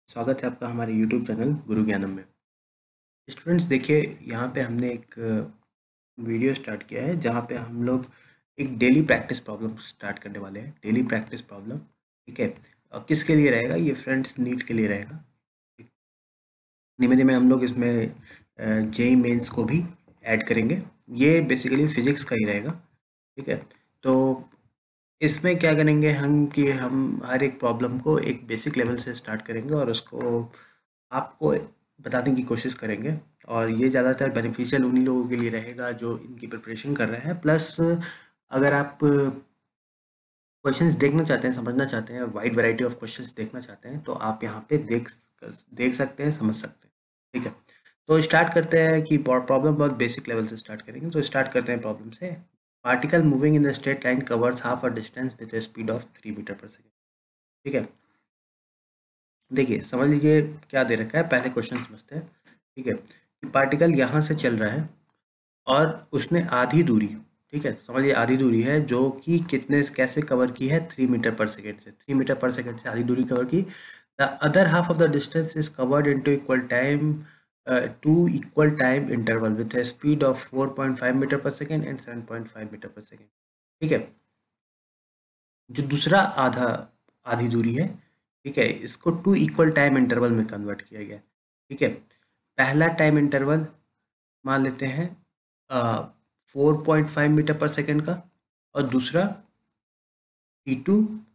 स्वागत है आपका हमारे YouTube चैनल गुरु ज्ञानम में। स्टूडेंट्स देखिए, यहाँ पे हमने एक वीडियो स्टार्ट किया है जहाँ पे हम लोग एक डेली प्रैक्टिस प्रॉब्लम स्टार्ट करने वाले हैं। डेली प्रैक्टिस प्रॉब्लम, ठीक है। और किसके लिए रहेगा ये फ्रेंड्स? नीट के लिए रहेगा। धीमे धीमे हम लोग इसमें जेई मेंस को भी ऐड करेंगे। ये बेसिकली फिजिक्स का ही रहेगा, ठीक है। तो इसमें क्या करेंगे हम कि हम हर एक प्रॉब्लम को एक बेसिक लेवल से स्टार्ट करेंगे और उसको आपको बताने की कोशिश करेंगे। और ये ज़्यादातर बेनिफिशियल उन्हीं लोगों के लिए रहेगा जो इनकी प्रिपरेशन कर रहे हैं। प्लस अगर आप क्वेश्चंस देखना चाहते हैं, समझना चाहते हैं, वाइड वैरायटी ऑफ क्वेश्चंस देखना चाहते हैं, तो आप यहाँ पे देख सकते हैं, समझ सकते हैं, ठीक है। तो स्टार्ट करते हैं कि प्रॉब्लम बहुत बेसिक लेवल से स्टार्ट करेंगे। तो स्टार्ट करते हैं प्रॉब्लम से। Particle moving in the straight line covers half a distance with a speed of 3 metre per second, ठीक है। देखिए समझ लीजिए क्या दे रखा है, पहले क्वेश्चन समझते हैं, ठीक है। कि पार्टिकल यहाँ से चल रहा है और उसने आधी दूरी, ठीक है, समझिए आधी दूरी है जो कि कितने कैसे कवर की है, 3 मीटर पर सेकेंड से। 3 मीटर पर सेकेंड से आधी दूरी कवर की। The other half of the distance is covered into equal time, two equal time interval with a speed of 4.5 metre per second and 7.5 metre per second, ठीक है। जो दूसरा आधी दूरी है, ठीक है, इसको 2 इक्वल टाइम इंटरवल में कन्वर्ट किया गया है, ठीक है। पहला टाइम इंटरवल मान लेते हैं 4.5 मीटर पर सेकेंड का, और दूसरा T2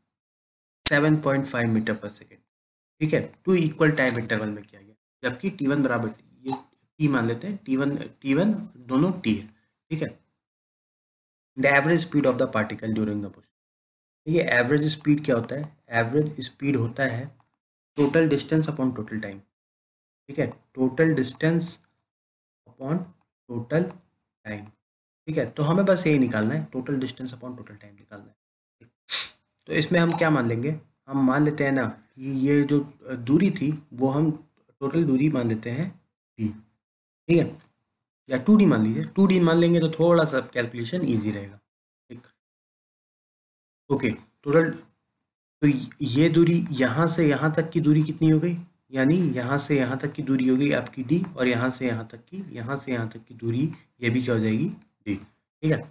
7.5 मीटर पर सेकेंड, ठीक है। 2 इक्वल टाइम इंटरवल में किया गया, जबकि T1 बराबर ये T मान लेते हैं, T1 दोनों T है, ठीक है। The average speed of the particle during the motion. देखिए एवरेज स्पीड क्या होता है? एवरेज स्पीड होता है total distance upon total time, ठीक है। Total distance upon total time, ठीक है। तो हमें बस यही निकालना है, total distance upon total time निकालना है। तो इसमें हम क्या मान लेंगे? हम मान लेते हैं ना कि ये जो दूरी थी वो हम टोटल दूरी मान लेते हैं डी, ठीक है। या 2D मान लीजिए, 2D मान लेंगे तो थोड़ा सा कैलकुलेशन ईजी रहेगा, ठीक। ओके, टोटल, तो ये दूरी यहाँ से यहाँ तक की दूरी कितनी हो गई? यानी यहाँ से यहाँ तक की दूरी हो गई आपकी डी, और यहाँ से यहाँ तक की, यहाँ से यहाँ तक की दूरी ये भी क्या हो जाएगी? डी, ठीक है।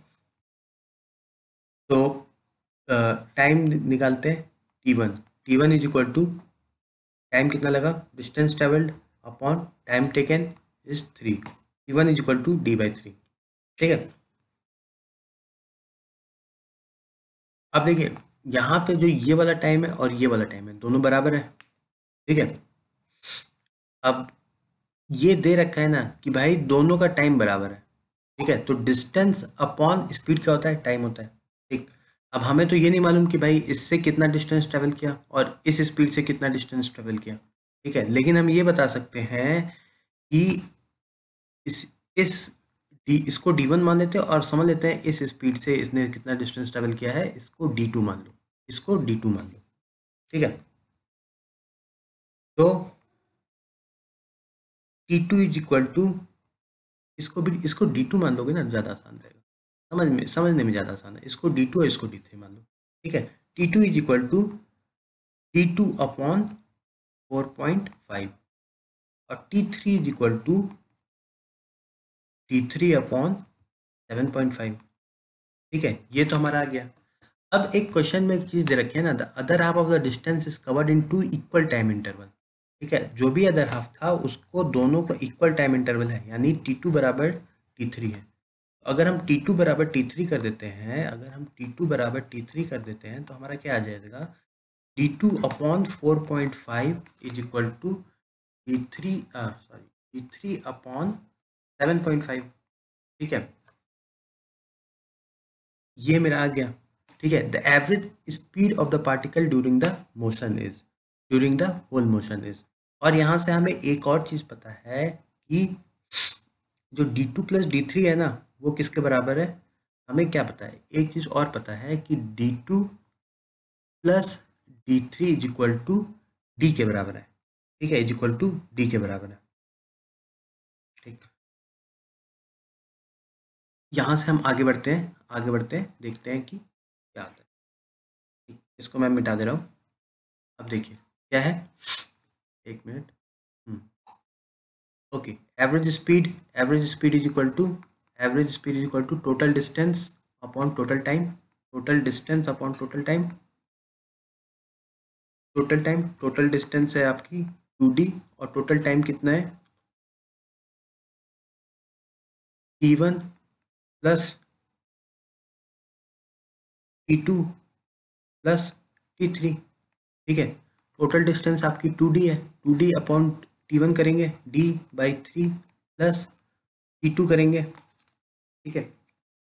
तो टाइम निकालते हैं। T1 is equal to, time कितना लगा, distance travelled upon time taken is 3। T1 is equal to D/3, ठीक है। अब देखिए यहाँ पे जो ये वाला टाइम है और ये वाला टाइम है, दोनों बराबर है, ठीक है। अब ये दे रखा है ना कि भाई दोनों का टाइम बराबर है, ठीक है। तो डिस्टेंस अपॉन स्पीड क्या होता है? टाइम होता है, ठीक। अब हमें तो ये नहीं मालूम कि भाई इससे कितना डिस्टेंस ट्रेवल किया और इस स्पीड से कितना डिस्टेंस ट्रेवल किया, ठीक है। लेकिन हम ये बता सकते हैं कि इस इसको D1 मान लेते हैं और समझ लेते हैं इस स्पीड से इसने कितना डिस्टेंस ट्रेवल किया है, इसको D2 मान लो, इसको D2 मान लो, ठीक है। तो T2 इज इक्वल टू, इसको D2 मान लोगे ना, ज़्यादा आसान रहेगा, समझने में ज़्यादा आसान है। इसको D2 और इसको D3 मान लो, ठीक है। T2 is equal to T2 upon 4.5 और T3 is equal to T3 upon 7.5, ठीक है। ये तो हमारा आ गया। अब एक क्वेश्चन में एक चीज़ दे रखी है ना, the other half of the distance is covered in 2 equal time interval, ठीक है। जो भी अदर हाफ था उसको दोनों को इक्वल टाइम इंटरवल है, यानी T2 बराबर T3 है। अगर हम T2 बराबर T3 कर देते हैं, अगर हम T2 बराबर T3 कर देते हैं तो हमारा क्या आ जाएगा? D2 upon 4.5 is equal to D3 upon 7.5, ठीक है। ये मेरा आ गया, ठीक है। The average speed of the particle during the motion is, during the whole motion is. और यहाँ से हमें एक और चीज़ पता है कि जो D2 प्लस D3 है ना, वो किसके बराबर है? हमें क्या पता है? एक चीज़ और पता है कि D2 plus D3 is equal to D के बराबर है, ठीक है, इज इक्वल टू डी के बराबर है, ठीक। यहाँ से हम आगे बढ़ते हैं, देखते हैं कि क्या आता है, ठीक। इसको मैं मिटा दे रहा हूँ। अब देखिए क्या है, एक मिनट। Okay, average speed is equal to total distance upon total time. Total distance है आपकी 2d और टोटल टाइम कितना है t1 plus t2 plus t3। ठीक है, टोटल डिस्टेंस आपकी 2d है, 2d अपॉन t1 करेंगे d/3 प्लस t2 करेंगे। ठीक है,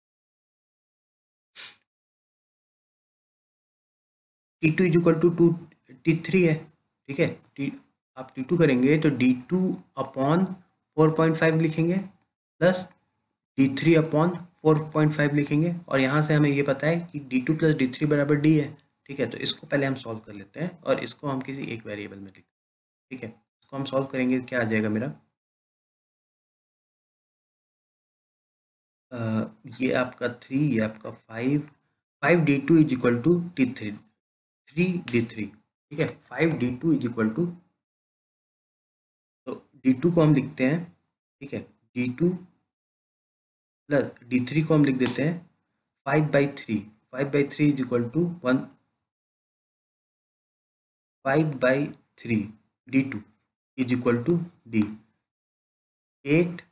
t2 is equal to t3 है। ठीक है, आप t2 करेंगे तो d2 अपॉन 4.5 लिखेंगे प्लस d3 अपॉन 4.5 लिखेंगे, और यहाँ से हमें ये पता है कि d2 प्लस d3 बराबर d है। ठीक है, तो इसको पहले हम सॉल्व कर लेते हैं और इसको हम किसी एक वेरिएबल में लिखते हैं। ठीक है, इसको हम सॉल्व करेंगे, क्या आ जाएगा मेरा ये आपका 3, ये आपका 5d2 is equal to t3 3d3। ठीक है, 5d2 इज इक्वल टू, तो d2 को हम लिखते हैं। ठीक है, d2 प्लस d3 को हम लिख देते हैं 5/3। 5/3 is equal to 5/3 d2 is equal to d 8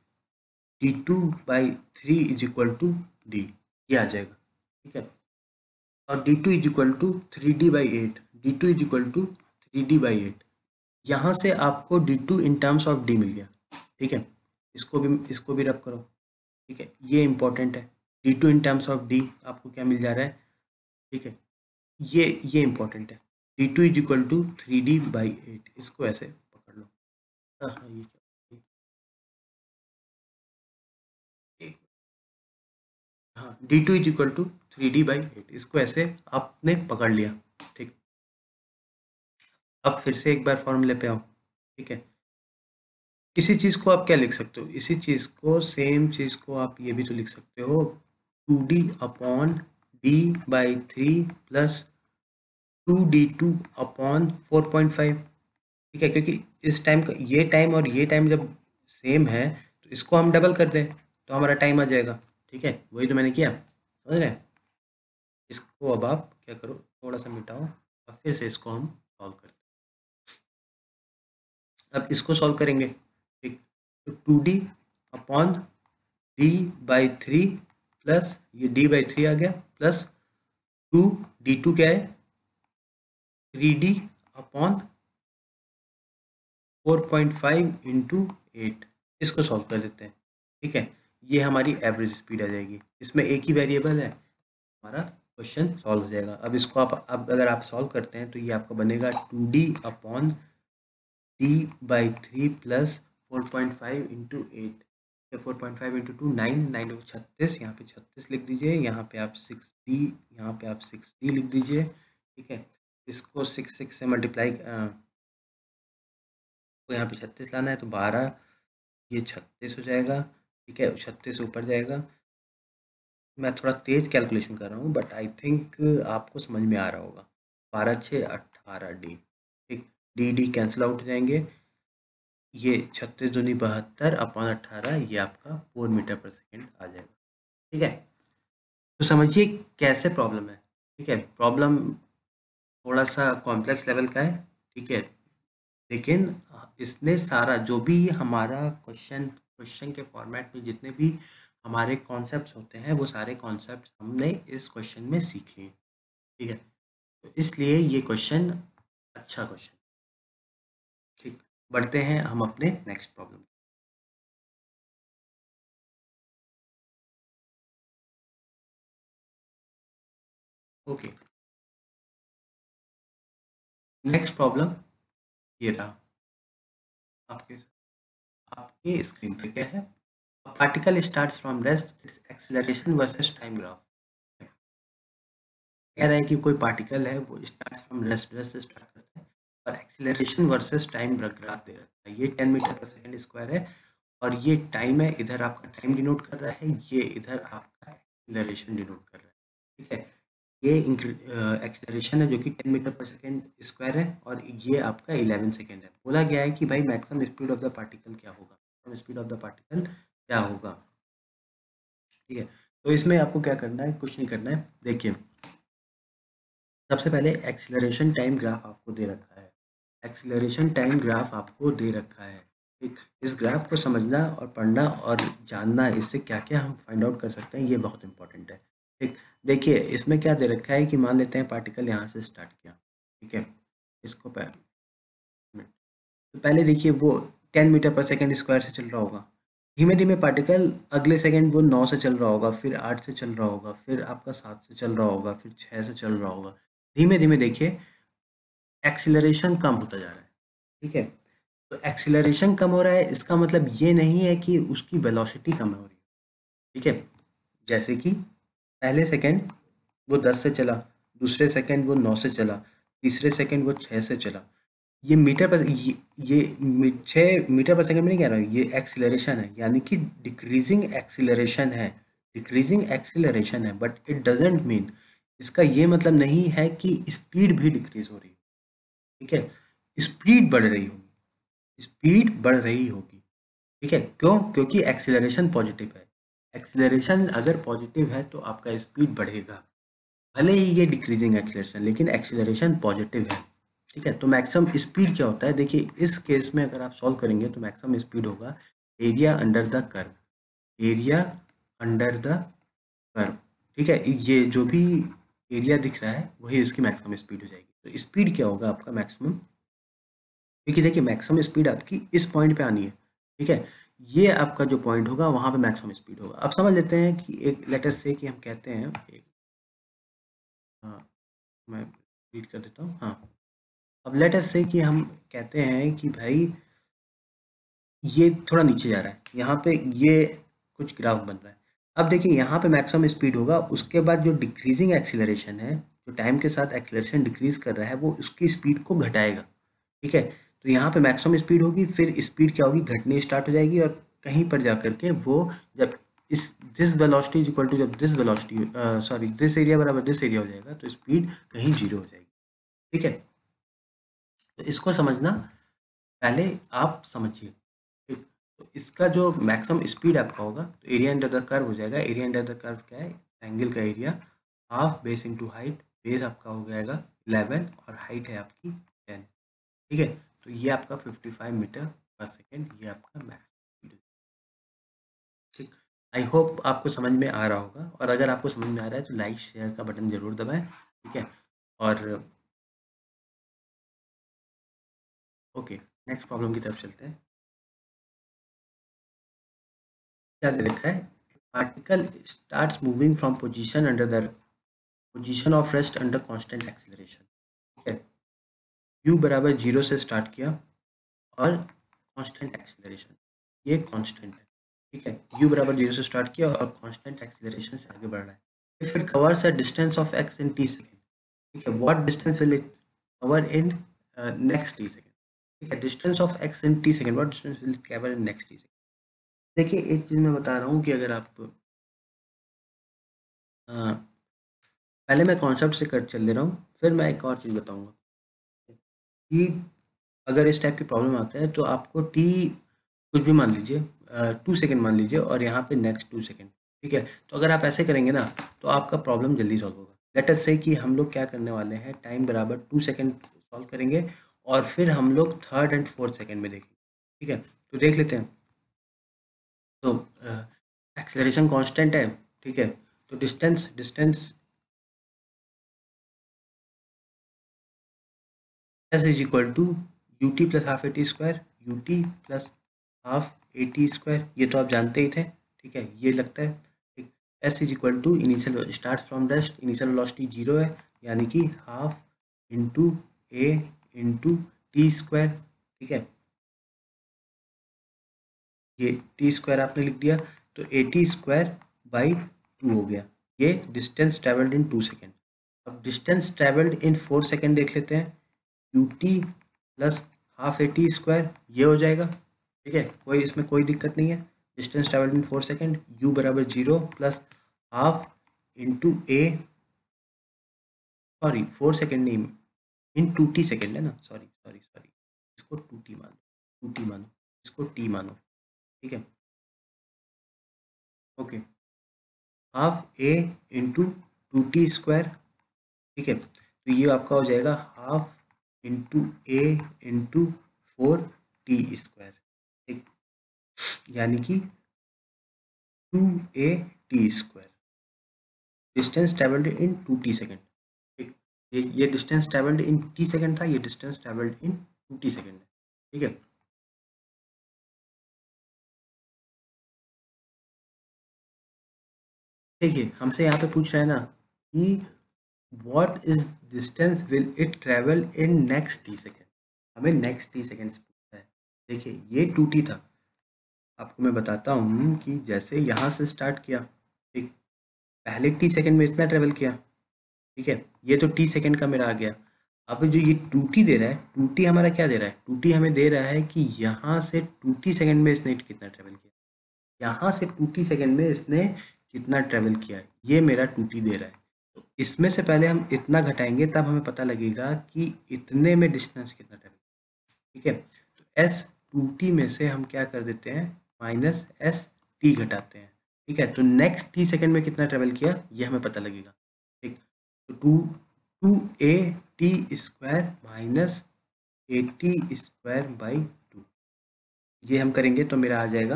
d2/3 is equal to d, ये आ जाएगा। ठीक है, और d2 is equal to 3d/8, d2 is equal to 3d/8। यहाँ से आपको d2 in terms of d मिल गया। ठीक है, इसको भी रब करो। ठीक है, ये इंपॉर्टेंट है, d2 in terms of d आपको क्या मिल जा रहा है। ठीक है, ये इंपॉर्टेंट है, d2 is equal to 3d/8, इसको ऐसे पकड़ लो। हाँ हाँ, ये क्या, एक- हाँ, d2 is equal to 3d/8, इसको ऐसे आपने पकड़ लिया। ठीक, अब फिर से एक बार फॉर्मूले पे आओ। ठीक है, इसी चीज़ को आप क्या लिख सकते हो, इसी चीज़ को, सेम चीज़ को आप ये भी तो लिख सकते हो 2d upon d/3 plus 2d2 upon 4.5। ठीक है, क्योंकि इस टाइम का ये टाइम और ये टाइम जब सेम है तो इसको हम डबल कर दें तो हमारा टाइम आ जाएगा। ठीक है, वही तो मैंने किया, समझ रहे हैं। इसको अब आप क्या करो, थोड़ा सा मिटाओ और फिर से इसको हम सॉल्व करते हैं। अब इसको सॉल्व करेंगे। ठीक, तो 2d अपॉन d/3 प्लस ये d/3 आ गया प्लस 2d2 क्या है 3d अपॉन 4.5 इंटू 8, इसको सॉल्व कर देते हैं। ठीक है, ये हमारी एवरेज स्पीड आ जाएगी, इसमें एक ही वेरिएबल है, हमारा क्वेश्चन सॉल्व हो जाएगा। अब इसको आप, अब अगर आप सॉल्व करते हैं तो ये आपका बनेगा 2d upon d/3 plus 4.5 into 8, 4.5 into 2 9, 9 36, यहाँ पे 36 लिख दीजिए, यहाँ पे आप 6d, यहाँ पे आप 6d लिख दीजिए। ठीक है, इसको 6 से मल्टीप्लाई, तो यहाँ पे 36 लाना है तो 12, ये 36 हो जाएगा। ठीक है, 36 से ऊपर जाएगा। मैं थोड़ा तेज कैलकुलेशन कर रहा हूँ बट आई थिंक आपको समझ में आ रहा होगा। 12×6 = 18d। ठीक, डी कैंसिल आउट हो जाएंगे, ये 36 दूनी 72 अपॉन 18, ये आपका 4 मीटर पर सेकेंड आ जाएगा। ठीक है, तो समझिए कैसे प्रॉब्लम है। ठीक है, प्रॉब्लम थोड़ा सा कॉम्प्लेक्स लेवल का है। ठीक है, लेकिन इसने सारा जो भी हमारा क्वेश्चन के फॉर्मेट में जितने भी हमारे कॉन्सेप्ट्स होते हैं वो सारे कॉन्सेप्ट्स हमने इस क्वेश्चन में सीख लिए। ठीक है, तो इसलिए ये क्वेश्चन अच्छा क्वेश्चन। ठीक, बढ़ते हैं हम अपने next problem. Okay, next problem ये रहा आपके आपके स्क्रीन पे क्या है। Particle starts from rest, its acceleration versus time graph. कह रहा है कि कोई पार्टिकल है वो स्टार्ट्स फ्रॉम रेस्ट से स्टार्ट करता है और एक्सीलरेशन वर्सेस टाइम ग्राफ दे रखा है। ये 10 मीटर पर सेकंड स्क्वायर है और ये टाइम है, इधर आपका टाइम डिनोट कर रहा है, ये इधर आपका एक्सीलरेशन डिनोट कर रहा है। ठीक है, ये एक्सेलरेशन है जो कि 10 मीटर पर सेकेंड स्क्वायर है और ये आपका 11 सेकेंड है। बोला गया है कि भाई maximum speed of the particle क्या होगा, maximum speed of the particle क्या होगा। ठीक है, तो इसमें आपको क्या करना है, कुछ नहीं करना है। देखिए सबसे पहले एक्सीलरेशन टाइम ग्राफ आपको दे रखा है, एक्सीलरेशन टाइम ग्राफ आपको दे रखा है। ठीक, इस ग्राफ को समझना और पढ़ना और जानना, इससे क्या क्या हम फाइंड आउट कर सकते हैं, ये बहुत इंपॉर्टेंट है। ठीक, देखिए इसमें क्या दे रखा है कि मान लेते हैं पार्टिकल यहाँ से स्टार्ट किया, ठीक है, इसको तो पहले देखिए वो 10 मीटर पर सेकेंड स्क्वायर से चल रहा होगा, धीमे धीमे पार्टिकल अगले सेकंड वो 9 से चल रहा होगा, फिर 8 से चल रहा होगा, फिर आपका 7 से चल रहा होगा, फिर 6 से चल रहा होगा। धीमे धीमे देखिए एक्सीलरेशन कम होता जा रहा है। ठीक है, तो एक्सीलरेशन कम हो रहा है, इसका मतलब ये नहीं है कि उसकी वेलोसिटी कम हो रही है। ठीक है, जैसे कि पहले सेकंड वो 10 से चला, दूसरे सेकंड वो 9 से चला, तीसरे सेकंड वो 6 से चला। ये मीटर पर ये 6 मीटर पर सेकंड में नहीं कह रहा हूँ, ये एक्सीलरेशन है, यानी कि डिक्रीजिंग एक्सीलरेशन है, डिक्रीजिंग एक्सीलरेशन है, बट इट डजेंट मीन, इसका ये मतलब नहीं है कि स्पीड भी डिक्रीज हो रही है। ठीक है, स्पीड बढ़ रही होगी, स्पीड बढ़ रही होगी। ठीक है, क्यों? क्योंकि एक्सीलरेशन पॉजिटिव है, एक्सीलरेशन अगर पॉजिटिव है तो आपका स्पीड बढ़ेगा, भले ही ये डिक्रीजिंग एक्सीलरेशन, लेकिन एक्सीलरेशन पॉजिटिव है। ठीक है, तो मैक्सिमम स्पीड क्या होता है, देखिए इस केस में अगर आप सॉल्व करेंगे तो मैक्सिमम स्पीड होगा area under the curve, area under the curve. ठीक है, ये जो भी एरिया दिख रहा है वही उसकी मैक्सिमम स्पीड हो जाएगी। तो स्पीड क्या होगा आपका मैक्सिमम, क्योंकि देखिए मैक्सिमम स्पीड आपकी इस पॉइंट पे आनी है। ठीक है, ये आपका जो पॉइंट होगा वहां पे मैक्सिमम स्पीड होगा। अब समझ लेते हैं कि एक लेटर से कि हम कहते हैं एक, हाँ मैं रीड कर देता हूँ, हाँ। अब लेट अस से कि हम कहते हैं कि भाई ये थोड़ा नीचे जा रहा है, यहाँ पे ये कुछ ग्राफ बन रहा है। अब देखिए यहाँ पे मैक्सिमम स्पीड होगा, उसके बाद जो डिक्रीजिंग एक्सीलरेशन है, जो टाइम के साथ एक्सीलरेशन डिक्रीज कर रहा है, वो उसकी स्पीड को घटाएगा। ठीक है, तो यहाँ पे मैक्सिमम स्पीड होगी, फिर स्पीड क्या होगी, घटनी स्टार्ट हो जाएगी, और कहीं पर जा करके वो जब इस this velocity is equal to, जब this velocity sorry this area बराबर दिस एरिया हो जाएगा, तो स्पीड कहीं जीरो हो जाएगी। ठीक है, तो इसको समझना पहले आप समझिए। ठीक, तो इसका जो मैक्सिमम स्पीड आपका होगा तो एरिया अंडर द कर्व हो जाएगा। एरिया अंडर द कर्व क्या है, एंगल का area, half base into height, base आपका हो जाएगा 11 और हाइट है आपकी 10। ठीक है, तो ये आपका 55 मीटर पर सेकेंड, ये आपका मैक्स स्पीड है। ठीक, आई होप आपको समझ में आ रहा होगा, और अगर आपको समझ में आ रहा है तो लाइक शेयर का बटन जरूर दबाएं। ठीक है, और ओके, नेक्स्ट प्रॉब्लम की तरफ चलते हैं। क्या दे रखा है, particle starts moving from position under the position of rest under constant acceleration. ठीक है, u बराबर 0 से स्टार्ट किया और कांस्टेंट एक्सीलरेशन, ये कांस्टेंट है। ठीक है, u बराबर 0 से स्टार्ट किया और कांस्टेंट एक्सीलरेशन से आगे बढ़ रहा है। If it covers a distance of x in t second, ठीक है, what distance will it cover in next t second. ठीक है, distance of x in t second, what distance will cover in next t second. देखिए एक चीज मैं बता रहा हूँ कि अगर आप पहले मैं कॉन्सेप्ट से कर चल ले रहा हूँ, फिर मैं एक और चीज़ बताऊँगा कि अगर इस टाइप की प्रॉब्लम आता है तो आपको टी कुछ भी मान लीजिए, 2 सेकंड मान लीजिए, और यहाँ पे नेक्स्ट 2 सेकंड। ठीक है, तो अगर आप ऐसे करेंगे ना तो आपका प्रॉब्लम जल्दी सॉल्व होगा। लेट अस से कि हम लोग क्या करने वाले हैं, टाइम बराबर 2 सेकंड सॉल्व करेंगे और फिर हम लोग थर्ड एंड फोर्थ सेकंड में देखेंगे। ठीक है, तो देख लेते हैं। तो एक्सेलरेशन कांस्टेंट है। ठीक है, तो distance distance S is equal to u t plus half a t square, u t plus half a t square, ये तो आप जानते ही थे। ठीक है, ये लगता है ठीक। S is equal to initial start from rest, initial velocity 0 है, यानी कि half into a into t square. ठीक है, ये टी स्क्वायर आपने लिख दिया, तो ए टी स्क्वायर बाई 2 हो गया। ये डिस्टेंस ट्रेवल्ड इन 2 सेकेंड। अब डिस्टेंस ट्रेवल्ड इन 4 सेकेंड देख लेते हैं, u t plus half a t square, ये हो जाएगा। ठीक है, कोई इसमें कोई दिक्कत नहीं है। Distance travelled in 4 second, u बराबर 0 plus half into a sorry 4 second नहीं, इन 2t सेकेंड है ना, सॉरी सॉरी सॉरी, इसको 2t मानो, 2t मानो, इसको t मानो, ठीक है। Okay, half a into 2t square, ठीक है। तो ये आपका हो जाएगा half into a into 4t square, ठीक, यानी कि 2at square. Distance travelled in 2t second, ठीक। ये distance travelled in t second था, ये distance travelled in 2t second है, ठीक है। देखिए हमसे यहाँ पे पूछ रहा है ना कि what is distance will it travel in next t second, हमें नेक्स्ट टी सेकेंड्स पूछता है। देखिए ये 2t था, आपको मैं बताता हूँ कि जैसे यहाँ से स्टार्ट किया, ठीक, पहले टी सेकेंड में इतना ट्रेवल किया, ठीक है, ये तो टी सेकेंड का मेरा आ गया। अब जो ये 2t दे रहा है, 2t हमारा क्या दे रहा है, 2t हमें दे रहा है कि यहाँ से 2t सेकेंड में इसने कितना ट्रेवल किया, यहाँ से 2t सेकेंड में इसने कितना ट्रेवल किया है, ये मेरा 2t दे रहा है। तो इसमें से पहले हम इतना घटाएंगे तब हमें पता लगेगा कि इतने में डिस्टेंस कितना ट्रेवल, ठीक है। तो एस 2t में से हम क्या कर देते हैं, माइनस एस टी घटाते हैं, ठीक है। तो नेक्स्ट टी सेकेंड में कितना ट्रेवल किया ये हमें पता लगेगा, ठीक। तो 2a t square minus a t square by 2, ये हम करेंगे तो मेरा आ जाएगा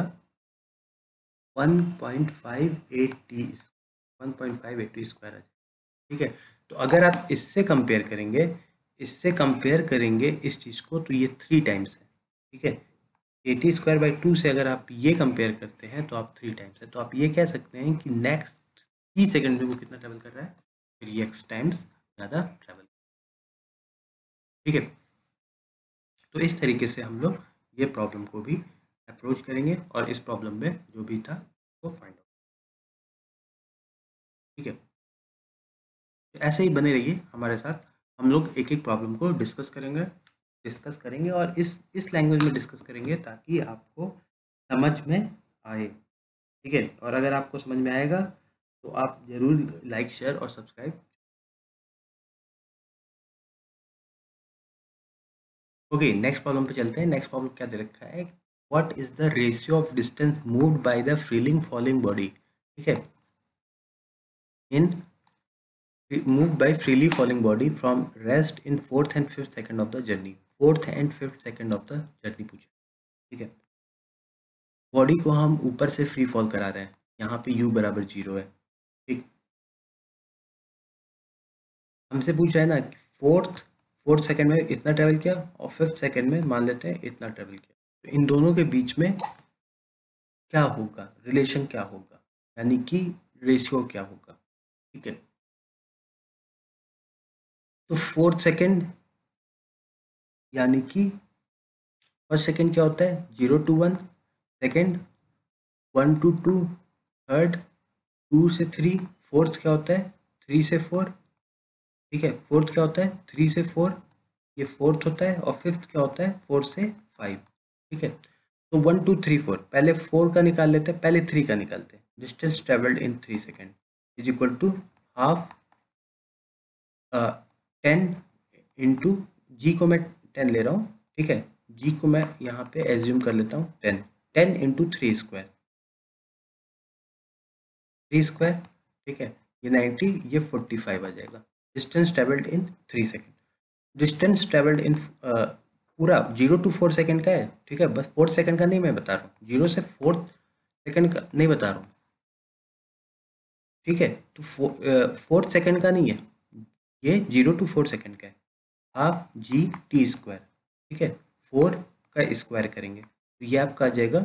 1.58t, 1.58t स्क्वायर आ जाएगा, ठीक है। तो अगर आप इससे कंपेयर करेंगे, इससे कंपेयर करेंगे इस चीज़ को, तो ये 3 टाइम्स है, ठीक है। ए टी स्क्वायर बाई 2 से अगर आप ये कंपेयर करते हैं तो आप 3 टाइम्स है, तो आप ये कह सकते हैं कि नेक्स्ट 3 सेकेंड में वो कितना ट्रेवल कर रहा है, 3x टाइम्स ज़्यादा ट्रेवल, ठीक है। तो इस तरीके से हम लोग ये प्रॉब्लम को भी अप्रोच करेंगे और इस प्रॉब्लम में जो भी था वो फाइंड आउट, ठीक है। तो ऐसे ही बने रहिए हमारे साथ, हम लोग एक एक प्रॉब्लम को डिस्कस करेंगे और इस लैंग्वेज में डिस्कस करेंगे ताकि आपको समझ में आए, ठीक है। और अगर आपको समझ में आएगा तो आप ज़रूर लाइक शेयर और सब्सक्राइब। ओके, नेक्स्ट प्रॉब्लम पे चलते हैं। नेक्स्ट प्रॉब्लम क्या दे रखा है, what is the ratio of distance moved by the freely falling body, ठीक है, इन moved by freely falling body from rest in 4th and 5th second of the journey, 4th and 5th second of the journey पूछा, ठीक है। Body को हम ऊपर से free fall करा रहे हैं, यहाँ पे u बराबर 0 है, ठीक। हमसे पूछ रहा है ना कि फोर्थ सेकंड में इतना ट्रेवल किया और 5th सेकंड में मान लेते हैं इतना ट्रेवल किया, तो इन दोनों के बीच में क्या होगा, रिलेशन क्या होगा, यानी कि रेशियो क्या होगा, ठीक है। तो 4th सेकंड यानी कि फर्स्ट सेकंड क्या होता है, 0 to 1, सेकंड 1 to 2, थर्ड 2 से 3, फोर्थ क्या होता है 3 से 4, ठीक है। फोर्थ क्या होता है 3 से 4, ये फोर्थ होता है, और फिफ्थ क्या होता है 4 से 5, ठीक है। तो 1 2 3 4, पहले 4 का निकाल लेते हैं, पहले 3 का निकालते हैं। Distance travelled in 3 second is equal to half 10 into, G को मैं 10 ले रहा हूँ, ठीक है, जी को मैं यहाँ पे एज्यूम कर लेता हूँ 10, 10 इंटू 3 स्क्वायर, 3 स्क्वायर, ठीक है, ये 90, ये 45 आ जाएगा। Distance travelled in 3 second, distance travelled in पूरा 0 to 4 सेकेंड का है, ठीक है, बस 4 सेकेंड का नहीं मैं बता रहा हूँ, 0 से 4 सेकेंड का नहीं बता रहा हूँ, ठीक है। तो 4 सेकेंड का नहीं है, ये 0 to 4 सेकेंड का है, हाफ जी टी स्क्वायर, ठीक है, 4 का स्क्वायर करेंगे तो ये आपका आ जाएगा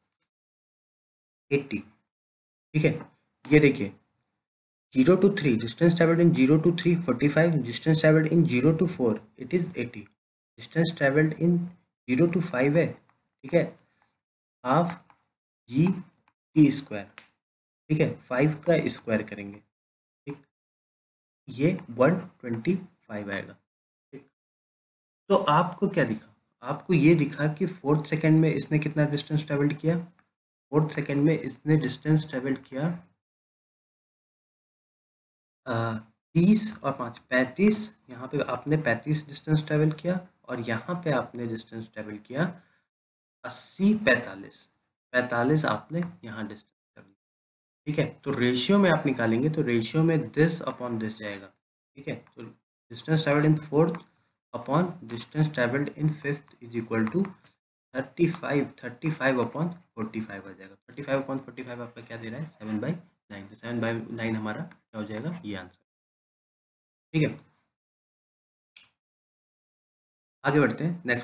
80, ठीक है। ये देखिए 0 to 3 distance travelled in 0 to 3 45, distance travelled in 0 to 4 it is 80, distance travelled in 0 to 5 है, ठीक है, हाफ जी टी स्क्वायर, ठीक है, 5 का स्क्वायर करेंगे, ठीक, ये 125 आएगा, ठीक। तो आपको क्या दिखा, आपको ये दिखा कि 4th सेकेंड में इसने कितना डिस्टेंस ट्रेवल्ड किया, 4th सेकेंड में इसने डिस्टेंस ट्रेवल्ड किया 30 और 5 35। यहाँ पे आपने 35 डिस्टेंस ट्रेवल किया और यहाँ पे आपने डिस्टेंस ट्रेवल किया 80 45। 45 आपने यहाँ डिस्टेंस ट्रेवल, ठीक है। तो रेशियो में आप निकालेंगे तो रेशियो में दिस अपॉन दिस जाएगा, ठीक है। तो distance travelled in fourth upon distance travelled in fifth is equal to 35 upon 45 आ जाएगा। 35 अपॉन 45 आपका क्या दे रहा है 7/9। तो 7/9 हमारा क्या हो जाएगा, ये आंसर, ठीक है। आगे बढ़ते हैं नेक्स्ट।